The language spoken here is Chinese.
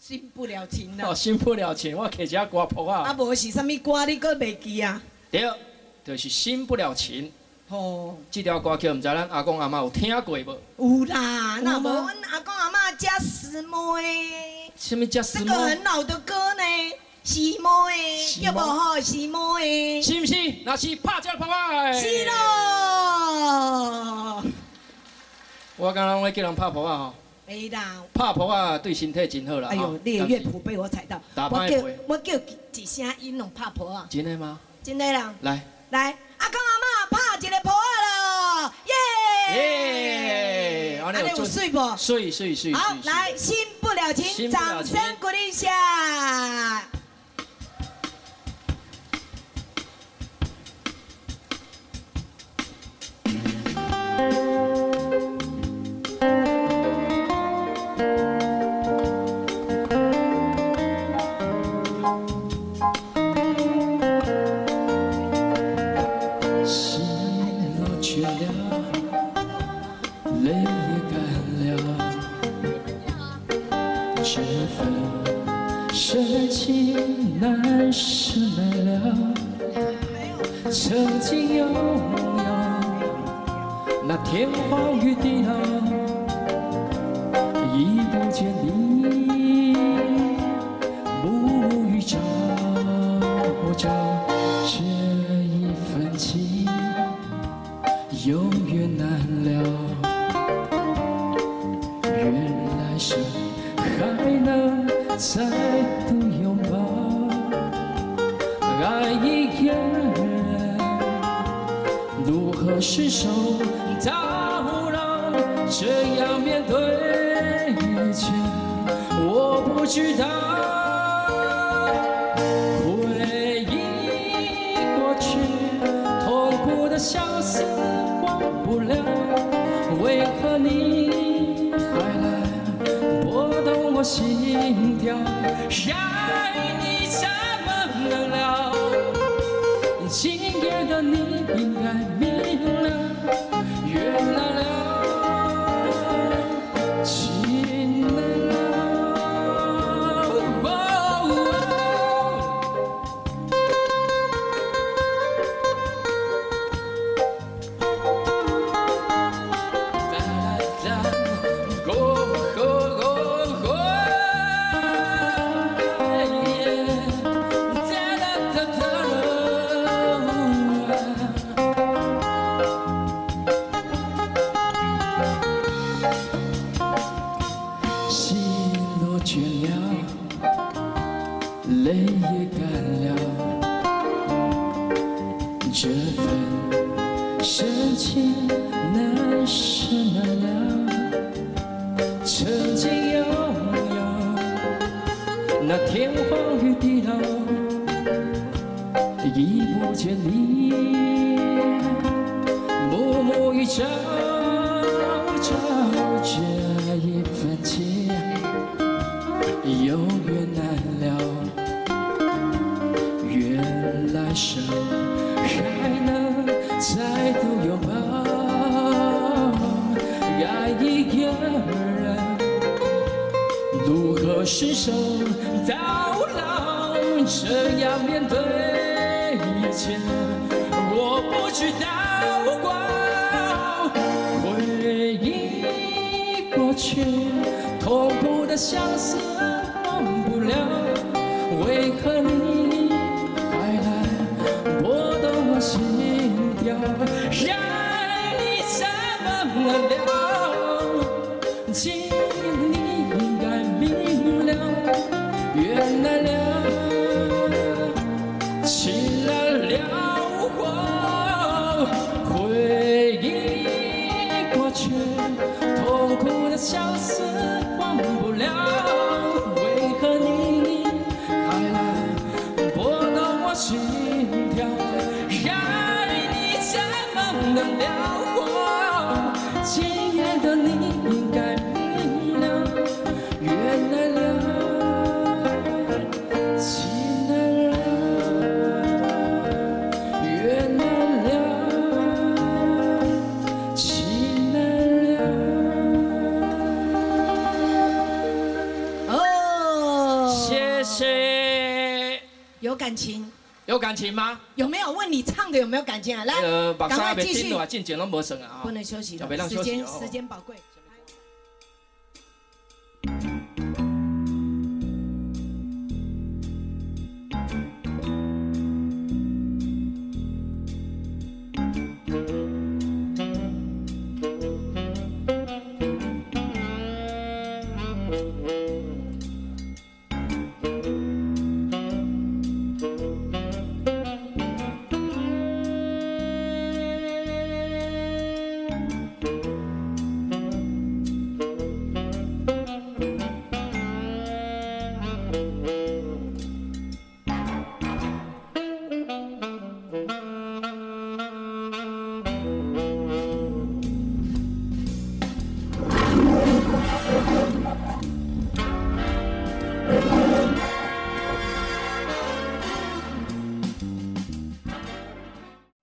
新不了情啦。 哦，新不了情，我摕一下歌谱啊。 啊，无是啥物歌，你搁袂记啊？ 对，就是新不了情。 哦， 这条歌曲，唔知咱阿公阿妈有听过无？ 有啦，那无阮阿公阿妈家师妹， 什么叫什这个么？ 很老的歌呢，师妹，要无吼师妹？ 是不是？那是拍照拍拍。 是咯。 我刚刚会叫人拍谱啊吼。 没啦。 拍谱啊，对身体真好啦。 哎呦，你的乐谱被我踩到。我叫一声音弄拍谱啊。 真的吗？ 真的啦。 来， 阿公阿妈拍一个谱啊咯，耶！安尼有水不？ 水。 好，来，新不了情，掌声鼓励一下。 深情难舍难了，曾经拥有那天荒与地老，已不见你，暮雨朝朝，这一份情永远难了。原来生还能再度拥抱，爱一个人如何伸手叨扰？这样面对着，我不知道。回忆过去，痛苦的相思忘不了，为何你还来拨动我心跳？爱你怎么能了？今夜的你应该明了，原来了，情难了。泪也干了，这份深情难舍难了。曾经拥有那天荒与地老，已不见你，暮雨朝朝，这一份情永远难了。原来生还能再度拥抱，爱一个人如何伸手到老？这样面对一切，我不知道过。回忆过去，痛苦的相思忘不了，为何你还来拨动我心跳？爱你怎么了？今夜你应该明了，原来了，情难了。回忆过去，痛苦的相思忘不了，为何你还来拨动我心跳？爱你怎么能了？今夜的你应该明了，原来了，情难了，原来了，情难了。 哦， 感情？ 有感情吗？ 有没有问你唱的有没有感情啊？来， 目赶快继续。 进前拢无算啊， 不能休息了， 不能休息哦时间宝贵。